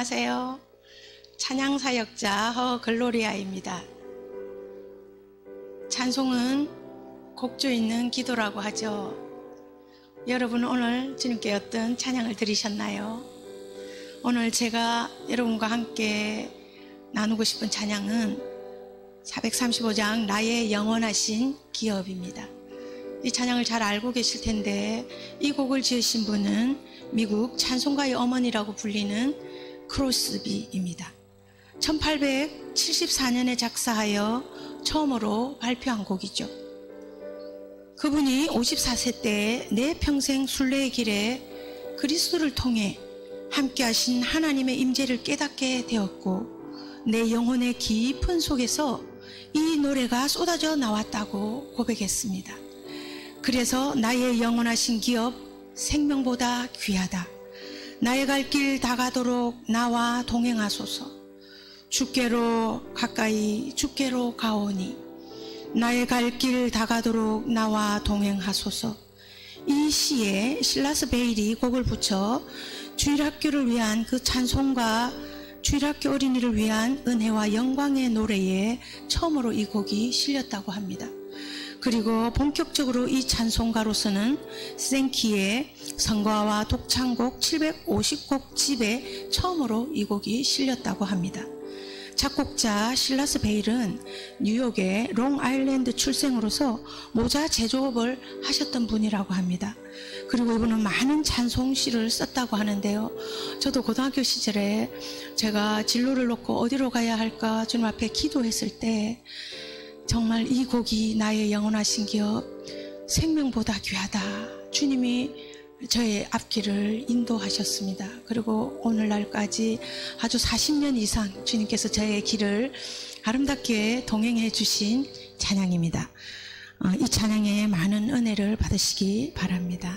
안녕하세요. 찬양사역자 허글로리아입니다. 찬송은 곡조 있는 기도라고 하죠. 여러분 오늘 주님께 어떤 찬양을 드리셨나요? 오늘 제가 여러분과 함께 나누고 싶은 찬양은 435장 나의 영원하신 기업입니다. 이 찬양을 잘 알고 계실 텐데 이 곡을 지으신 분은 미국 찬송가의 어머니라고 불리는 크로스비입니다. 1874년에 작사하여 처음으로 발표한 곡이죠. 그분이 54세 때 내 평생 순례의 길에 그리스도를 통해 함께 하신 하나님의 임재를 깨닫게 되었고 내 영혼의 깊은 속에서 이 노래가 쏟아져 나왔다고 고백했습니다. 그래서 나의 영원하신 기업 생명보다 귀하다. 나의 갈 길 다가도록 나와 동행하소서. 주께로 가까이 주께로 가오니 나의 갈 길 다가도록 나와 동행하소서. 이 시에 실라스 베일이 곡을 붙여 주일학교를 위한 그 찬송과 주일학교 어린이를 위한 은혜와 영광의 노래에 처음으로 이 곡이 실렸다고 합니다. 그리고 본격적으로 이 찬송가로서는 생키의 성가와 독창곡 750곡 집에 처음으로 이 곡이 실렸다고 합니다. 작곡자 실라스 베일은 뉴욕의 롱아일랜드 출생으로서 모자 제조업을 하셨던 분이라고 합니다. 그리고 이분은 많은 찬송시를 썼다고 하는데요. 저도 고등학교 시절에 제가 진로를 놓고 어디로 가야 할까 주님 앞에 기도했을 때 정말 이 곡이 나의 영원하신 기업 생명보다 귀하다. 주님이 저의 앞길을 인도하셨습니다. 그리고 오늘날까지 아주 40년 이상 주님께서 저의 길을 아름답게 동행해 주신 찬양입니다. 이 찬양에 많은 은혜를 받으시기 바랍니다.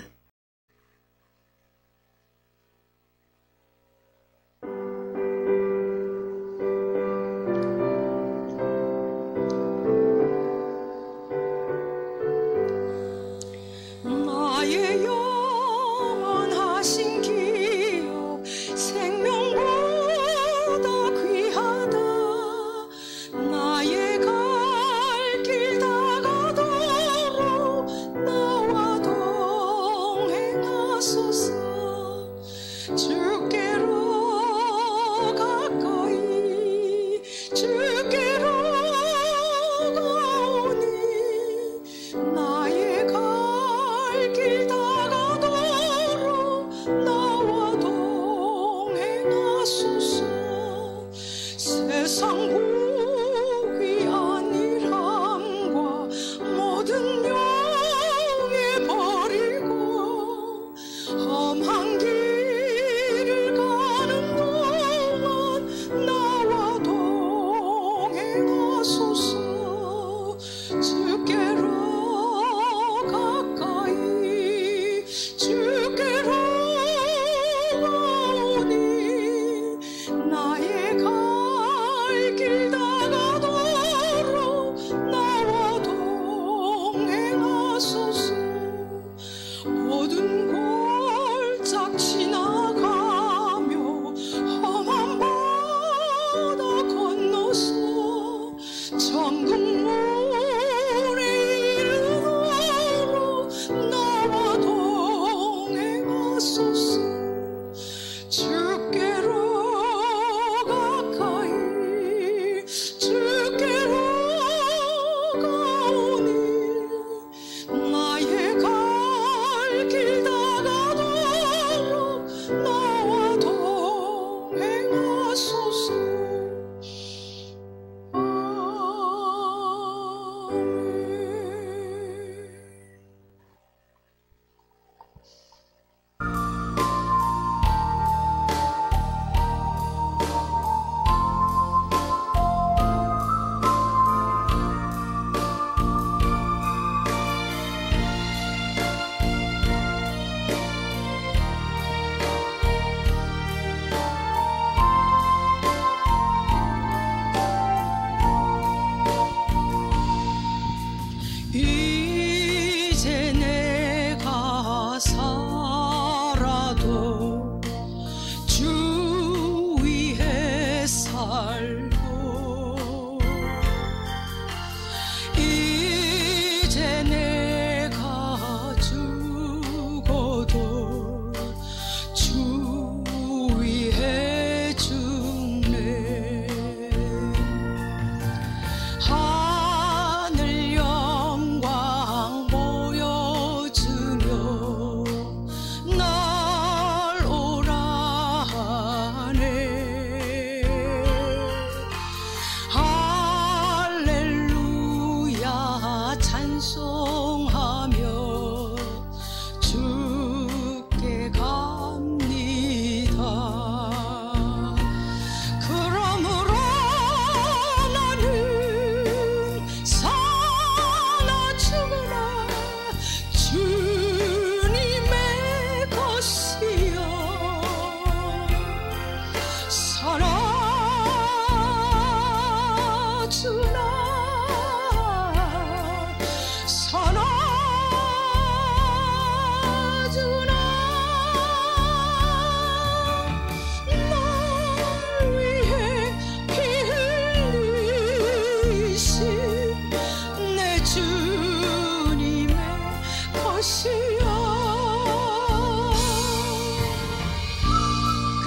험한 길을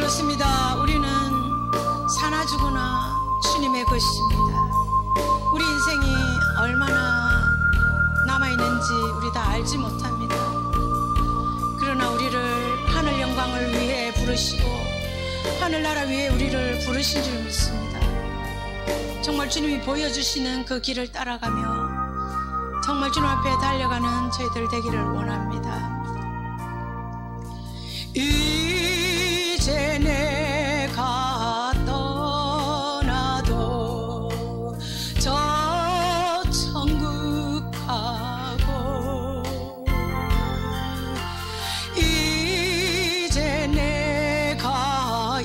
그렇습니다. 우리는 사나 죽으나 주님의 것입니다. 우리 인생이 얼마나 남아있는지 우리 다 알지 못합니다. 그러나 우리를 하늘 영광을 위해 부르시고 하늘나라 위해 우리를 부르신 줄 믿습니다. 정말 주님이 보여주시는 그 길을 따라가며 정말 주님 앞에 달려가는 저희들 되기를 원합니다. 이제 내가 떠나도 저 천국 가고 이제 내가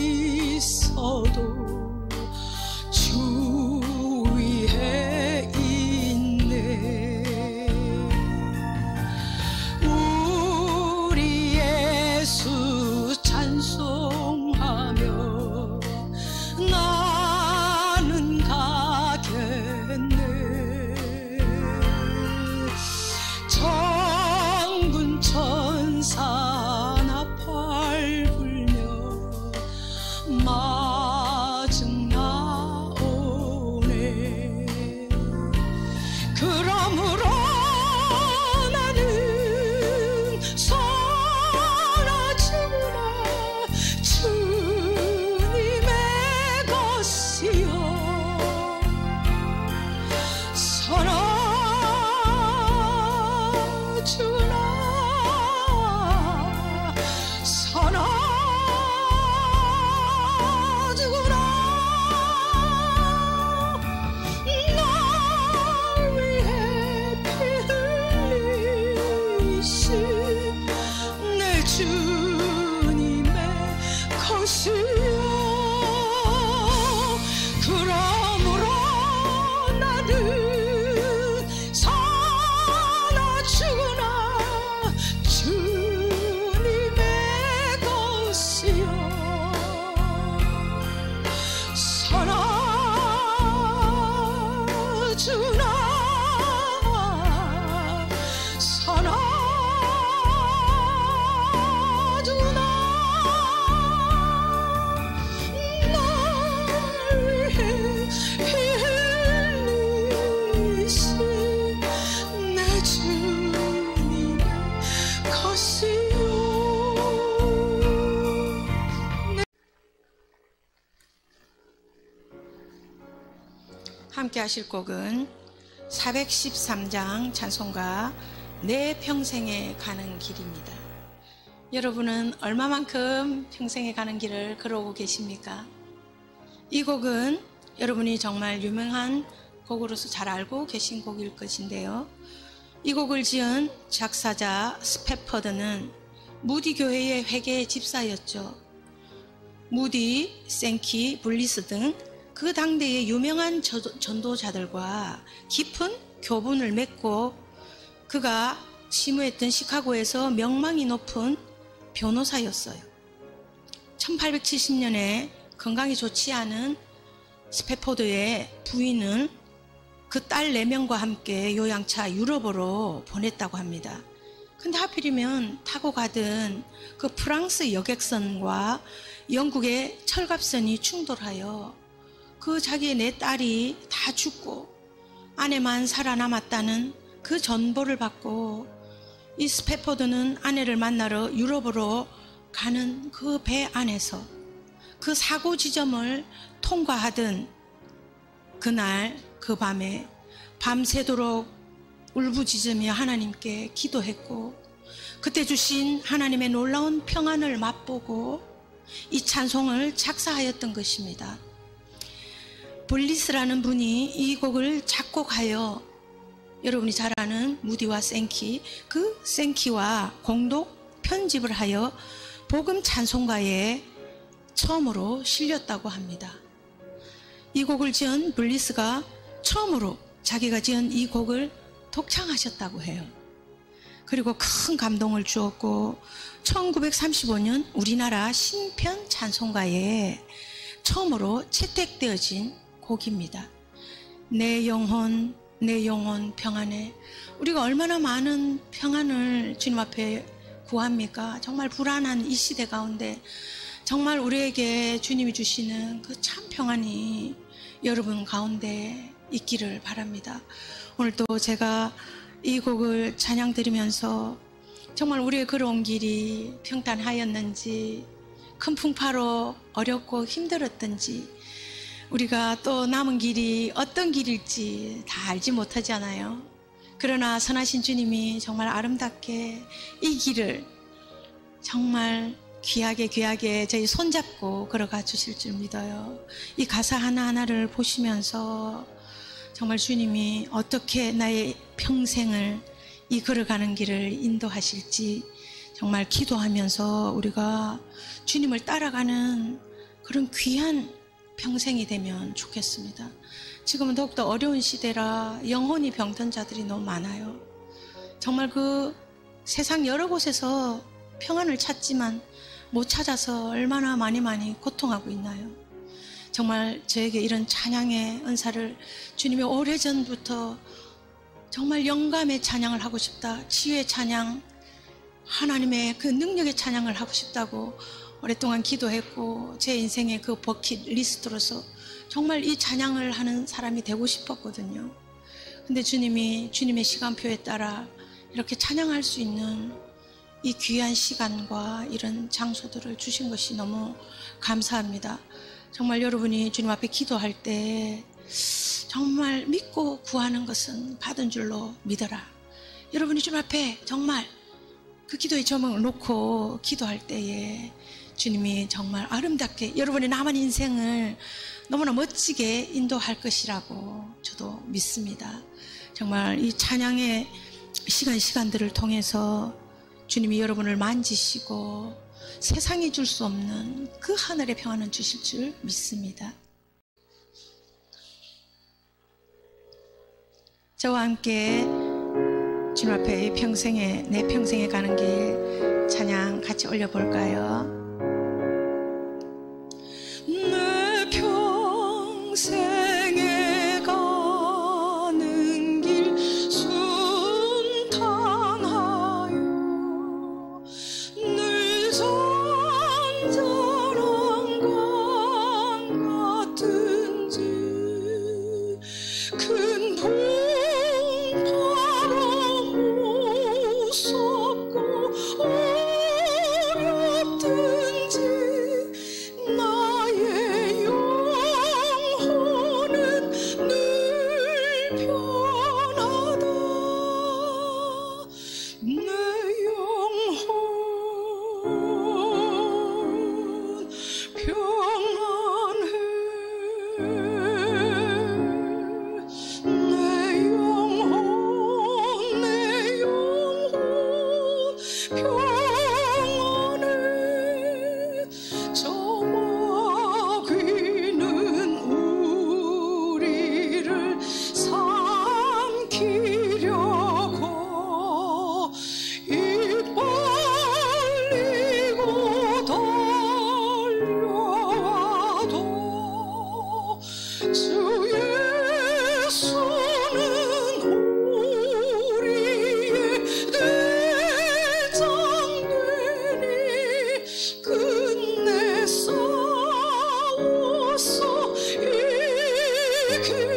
있어도 주 위에 있네. 우리 예수 찬송하며 나는 가겠네. 천군 천사나 밟으며 마중 나오네. 그러므로 나는 사라지구나 주님의 것이요 사라지구나 날 위해 피 흘리신 내 주님의 것이요. 그러므로 나는 사나 죽으나 주님의 것이요 사라지구나 사라지구나 날 위해 피 흘리신 내 주님의 것이요. 함께 하실 곡은 413장 찬송가 내 평생에 가는 길입니다. 여러분은 얼마만큼 평생에 가는 길을 걸어오고 계십니까? 이 곡은 여러분이 정말 유명한 곡으로서 잘 알고 계신 곡일 것인데요. 이 곡을 지은 작사자 스패퍼드는 무디 교회의 회계 집사였죠. 무디, 생키, 블리스 등 그 당대의 유명한 전도자들과 깊은 교분을 맺고 그가 시무했던 시카고에서 명망이 높은 변호사였어요. 1870년에 건강이 좋지 않은 스패포드의 부인은 그 딸 4명과 함께 요양차 유럽으로 보냈다고 합니다. 근데 하필이면 타고 가던 그 프랑스 여객선과 영국의 철갑선이 충돌하여 그 자기의 4딸이 다 죽고 아내만 살아남았다는 그 전보를 받고 이 스패포드는 아내를 만나러 유럽으로 가는 그 배 안에서 그 사고 지점을 통과하던 그날 그 밤에 밤새도록 울부짖으며 하나님께 기도했고 그때 주신 하나님의 놀라운 평안을 맛보고 이 찬송을 작사하였던 것입니다. 블리스라는 분이 이 곡을 작곡하여 여러분이 잘 아는 무디와 생키, 그 생키와 공동 편집을 하여 복음 찬송가에 처음으로 실렸다고 합니다. 이 곡을 지은 블리스가 처음으로 자기가 지은 이 곡을 독창하셨다고 해요. 그리고 큰 감동을 주었고 1935년 우리나라 신편 찬송가에 처음으로 채택되어진 곡입니다. 내 영혼 평안해. 우리가 얼마나 많은 평안을 주님 앞에 구합니까? 정말 불안한 이 시대 가운데 정말 우리에게 주님이 주시는 그 참 평안이 여러분 가운데 있기를 바랍니다. 오늘 또 제가 이 곡을 찬양 드리면서 정말 우리의 걸어온 길이 평탄하였는지, 큰 풍파로 어렵고 힘들었던지, 우리가 또 남은 길이 어떤 길일지 다 알지 못하잖아요. 그러나 선하신 주님이 정말 아름답게 이 길을 정말 귀하게 저희 손잡고 걸어가 주실 줄 믿어요. 이 가사 하나하나를 보시면서 정말 주님이 어떻게 나의 평생을 이 걸어가는 길을 인도하실지 정말 기도하면서 우리가 주님을 따라가는 그런 귀한 평생이 되면 좋겠습니다. 지금은 더욱더 어려운 시대라 영혼이 병든 자들이 너무 많아요. 정말 그 세상 여러 곳에서 평안을 찾지만 못 찾아서 얼마나 많이 고통하고 있나요? 정말 저에게 이런 찬양의 은사를 주님이 오래전부터 정말 영감의 찬양을 하고 싶다, 치유의 찬양, 하나님의 그 능력의 찬양을 하고 싶다고 오랫동안 기도했고, 제 인생의 그 버킷리스트로서 정말 이 찬양을 하는 사람이 되고 싶었거든요. 근데 주님이 주님의 시간표에 따라 이렇게 찬양할 수 있는 이 귀한 시간과 이런 장소들을 주신 것이 너무 감사합니다. 정말 여러분이 주님 앞에 기도할 때 정말 믿고 구하는 것은 받은 줄로 믿어라. 여러분이 주님 앞에 정말 그 기도의 제목을 놓고 기도할 때에 주님이 정말 아름답게 여러분의 남은 인생을 너무나 멋지게 인도할 것이라고 저도 믿습니다. 정말 이 찬양의 시간들을 통해서 주님이 여러분을 만지시고 세상이 줄 수 없는 그 하늘의 평안을 주실 줄 믿습니다. 저와 함께 주님 앞에 내 평생에 가는 길 찬양 같이 올려볼까요? 내 평생에 가는 길 순탄하여 늘 잔잔한 강 같은지 큰 풍파로 무섭고 어렵든지 나의 영혼은 늘 편하다. 내 영혼 평안해. 내 영혼 평안해. 저 마귀는 우리를 삼키려고 입 벌리고 달려와도 주 예수는 우리의 대장되니 끝내 싸워서 이길